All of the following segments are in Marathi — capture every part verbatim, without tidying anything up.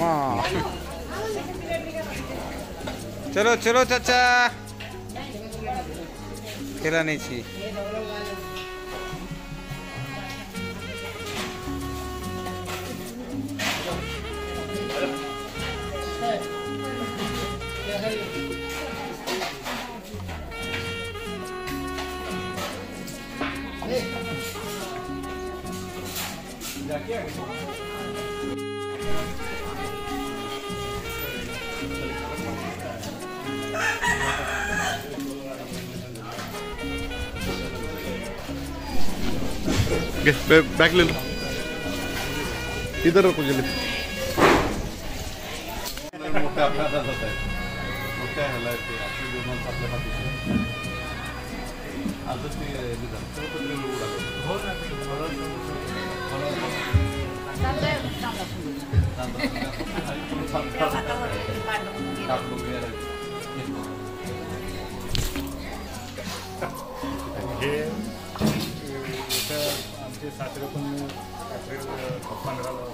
मामा। चलो चलो चाचा, खेला नहीं छी। बैक ले लो, इधर रखो जल्दी। मोठ्या अपघातात होत आहे, मोठ्या ह्याला ते आपली दोन माणसं आपल्या पाठीशी आजच ते निघालं हो ना आमचे सासरे पण एप्रिल पंधराला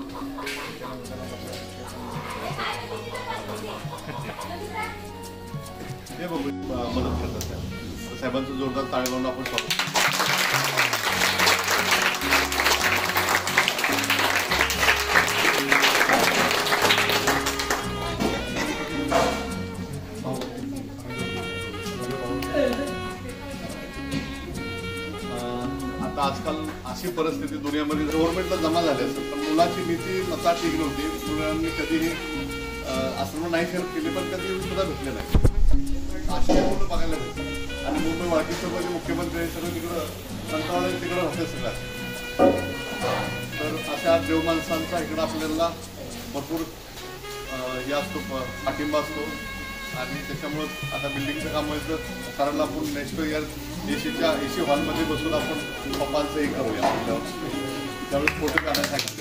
हे बघू मदत करतात साहेबांचं जोरदार टाळी लावून आपण स्वागत. आता आजकाल अशी परिस्थिती दुनियामध्ये गव्हर्नमेंटला जमा झाली असेल पण मुलाची नीती नसा ठीक नव्हती. मुलांनी कधीही आश्रम नाही हेल्प केली पण कधी सुद्धा भेटले नाही. अशी मुलं बघायला भेटतात आणि मुंबई वाहतूक मुख्यमंत्री सगळं तिकडं संतावाला तिकडं होते सगळ्यात. तर अशा देव माणसांचा इकडं आपल्याला भरपूर हे असतो, पाठिंबा असतो आणि त्याच्यामुळं आता बिल्डिंगचं काम व्हायचं कारण आपण नेक्स्ट इयर एसीच्या एसी हॉलमध्ये बसून आपण पप्पांचं हे करूया आपल्यावर त्यावेळेस फोटो काढण्यासाठी.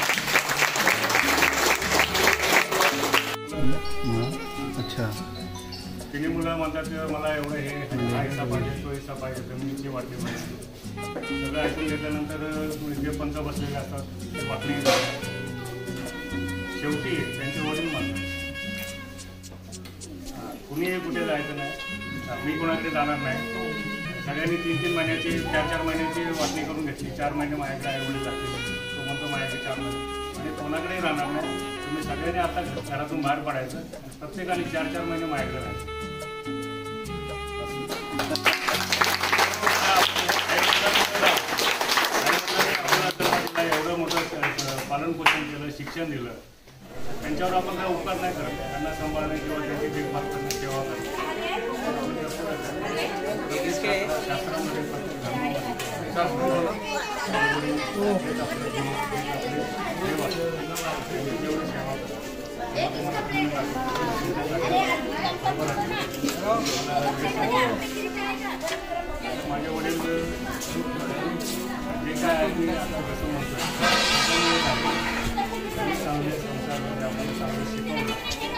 अच्छा, तिन्ही मुलं म्हणतात मला एवढं हे हिस्सा पाहिजे, तो हिस्सा पाहिजे, जमिनीची वाटणी पाहिजे. सगळं ऐकून घेतल्यानंतर जे पंच बसलेले असतात ते वाटणी शेवटी त्यांचे वडील म्हणतात कुणीही कुठे जायचं नाही, मी कोणाकडे जाणार नाही. सगळ्यांनी तीन तीन महिन्याची चार चार महिन्याची वाटणी करून घेतली. चार महिने माझ्याकडे आईवडील जातील, तो म्हणतो माझ्याकडे चार महिने आणि कोणाकडेही राहणार नाही. तुम्ही सगळ्यांनी आता घरातून बाहेर पडायचं, प्रत्येकाने चार चार महिने माझ्याकडे राहायचं. एवढं मोठं पालन पोषण केलं, शिक्षण दिलं, त्यांच्यावर आपण काही उपकार नाही करत. त्यांना सांभाळणे किंवा त्यांची देखभाल करणे, सेवा करणे शास्त्रामध्ये माझे वडील जे काय आहे मी आता कसं म्हणतो चांगले संसारामध्ये आपण चांगलं शिकवलं.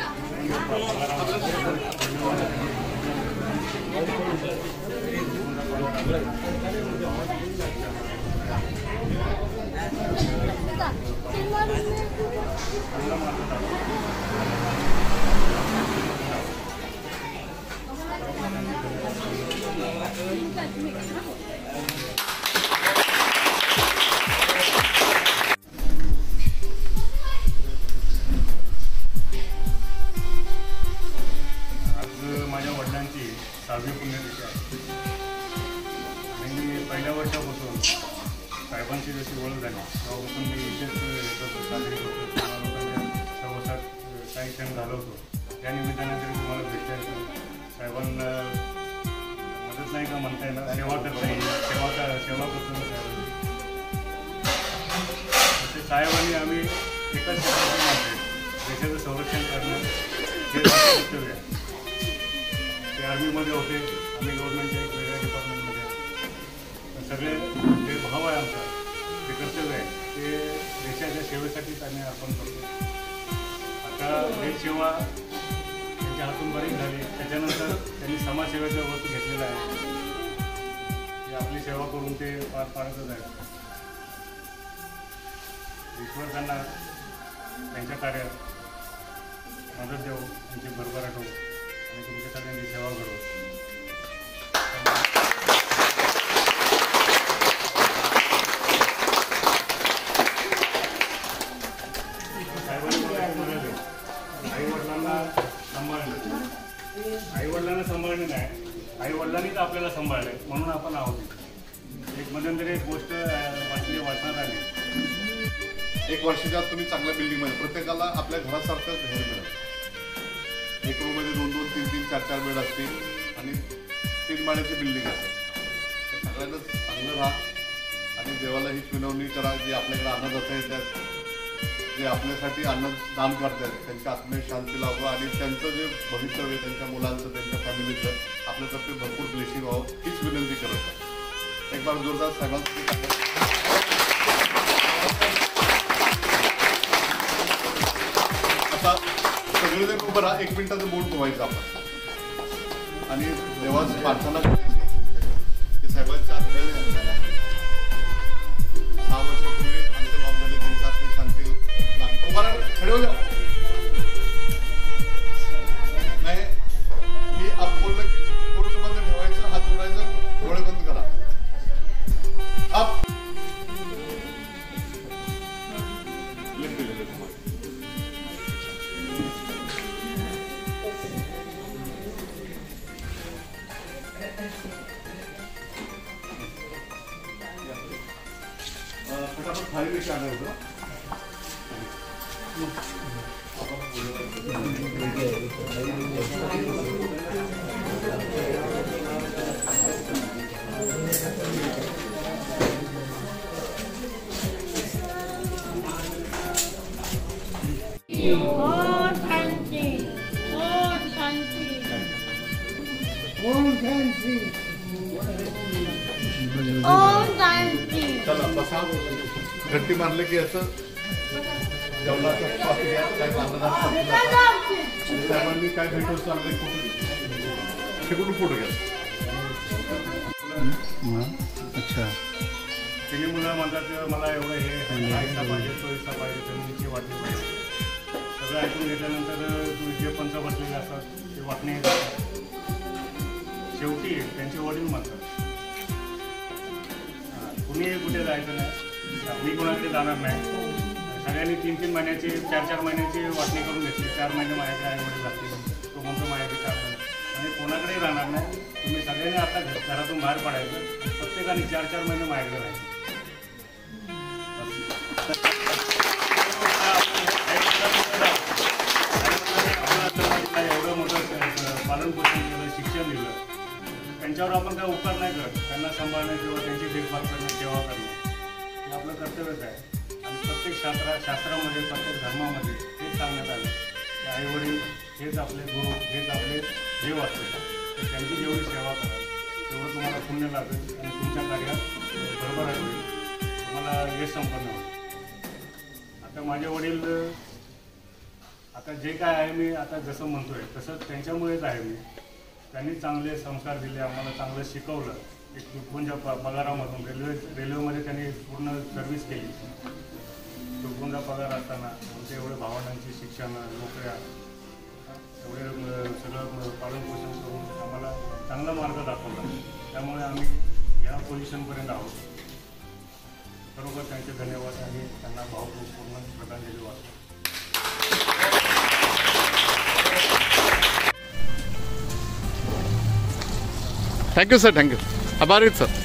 सहावी पुण्यतिथी आहे आणि मी पहिल्या वर्षापासून साहेबांची जशी ओळख झाली तेव्हापासून मी इथेच येतो, साजरी करतो, सहवासात काही क्षण घालवतो. त्या निमित्ताने तरी तुम्हाला भेटता येतो. साहेबांना मदत नाही का म्हणता येणार, सेवा करता येईल, सेवा का सेवा करतो ना साहेबांची. तसे साहेबांनी आम्ही एकाच क्षेत्रातून मानते, देशाचं संरक्षण करणं हे कर्तव्य आहे. ते आर्मीमध्ये होते, आम्ही गव्हर्नमेंटच्या एक वेगळ्या डिपार्टमेंटमध्ये. सगळे जे भाव आहे आमचा, ते कर्तव्य आहे, ते देशाच्या सेवेसाठीच आम्ही अर्पण करतो. आता देशसेवा त्यांच्या हातून बरीच झाली, त्याच्यानंतर त्यांनी समाजसेवेचा व्रत घेतलेला आहे. ते आपली सेवा करून ते पार पाडतच आहेत. ईश्वर त्यांना त्यांच्या कार्यात मदत देऊ, त्यांची भरभराट होऊ आणि तुमच्या सगळ्यांची सेवा करू. आईवडिलांना सांभाळलं, आईवडिलांना सांभाळणे नाही, आईवडिलांनीच आपल्याला सांभाळले म्हणून आपण आहोत. एक मध्यंतरी एक गोष्ट वाचली वाचण्यात आली. एक वर्षाच्या आत तुम्ही चांगल्या बिल्डिंगमध्ये, प्रत्येकाला आपल्या घरासारखं घर मिळेल. एक रूममध्ये दोन दोन तीन तीन चार चार बेड असतील आणि तीन माळ्याची बिल्डिंग असेल. सगळ्यांना चांगलं राहा आणि देवाला ही विनवणी करा, जे आपल्याकडे अन्नदाता येतात, जे आपल्यासाठी अन्नदान करतात, त्यांच्या आत्म्यात शांती लावावं आणि त्यांचं जे भवितव्य, त्यांच्या मुलांचं, त्यांच्या फॅमिलीचं आपल्यातर्फे भरपूर ब्लेसिंग व्हावं हीच विनंती करत आहे. एक बार जोरदार साहेबांसाठी आता सगळेजण उभं राहा. एक मिनिटाचं बोट धुवायचं आपण आणि देवाची प्रार्थना करायची की साहेबांच्या आत्म्याने सहा वर्षापूर्वी आमच्या जबाबदारी त्यांच्या आत्म्यात शांती लागली. उभा राहा, खडे हो जा. नाही, मी आप बोललं की तोंड बंद ठेवायचं, हात जोडायचं, डोळे बंद करा. आप लिख दिलेलं तुम्हाला. फटाफट खाली विषय आलं होतं. ओम शांती, ओम शांती, ओम शांती, ओम शांती. चला बसा. घट्टी मारले की असं जेवणाचा श्वास घ्या. साहेब अन्नदान साहेबांनी काय भेटू चाललंय कुठून तिकडून फोटो घ्या. अच्छा, तिन्ही मुलं म्हणतात मला एवढं हे आईचा पाहिजे, चोवीसचा पाहिजे, जमिनीची वाटणी पाहिजे. सगळं ऐकून घेतल्यानंतर जे पंच बसलेले असतात ते वाटणी करतात. शेवटी त्यांचे वडील म्हणतात कुणीही कुठे जायचं नाही, मी कोणाकडे जाणार नाही. सगळ्यांनी तीन तीन महिन्याची चार चार महिन्याची वाटणी करून घेतली. चार महिने माझ्याकडे आई वडील लागतील, तो म्हणतो माझ्याकडे चार महिने, आणि कोणाकडेही राहणार नाही. तुम्ही सगळ्यांनी आता घरातून बाहेर पडायचं, प्रत्येकाने चार चार महिने माझ्याकडे राहायचे. एवढं मोठं पालन पोषण केलं, शिक्षण दिलं, त्यांच्यावर आपण काय उपकार नाही करत. त्यांना सांभाळणं किंवा त्यांची देखभाल करणं, सेवा करणं हे आपलं कर्तव्यच आहे. आणि प्रत्येक शास्त्रा शास्त्रामध्ये प्रत्येक धर्मामध्ये हेच सांगण्यात आलं की आईवडील हेच आपले गुरु, हेच आपले देव असतात. तर त्यांची जेवढी सेवा कराल तेवढं तुम्हाला पुण्य लागेल आणि तुमच्या कार्यात बरोबर आहे, तुम्हाला यश संपन्न होईल. आता माझे वडील आता जे काय आहे मी आता जसं म्हणतोय तसं त्यांच्यामुळेच आहे. मी त्यांनी चांगले संस्कार दिले, आम्हाला चांगलं शिकवलं. एक तुटपुंजा प पगारामधून रेल्वे रेल्वेमध्ये त्यांनी पूर्ण सर्व्हिस केली. तुटपुंजा पगार असताना आमच्या एवढे भावंडांची शिक्षण, नोकऱ्या, एवढे सगळं पालनपोषण करून आम्हाला चांगला मार्ग दाखवला. त्यामुळे आम्ही या पोझिशनपर्यंत आहोत. खरोखर त्यांचे धन्यवाद आणि त्यांना भावपूर्ण श्रद्धांजली वाटतो. Thank you sir, thank you. आभारी सर.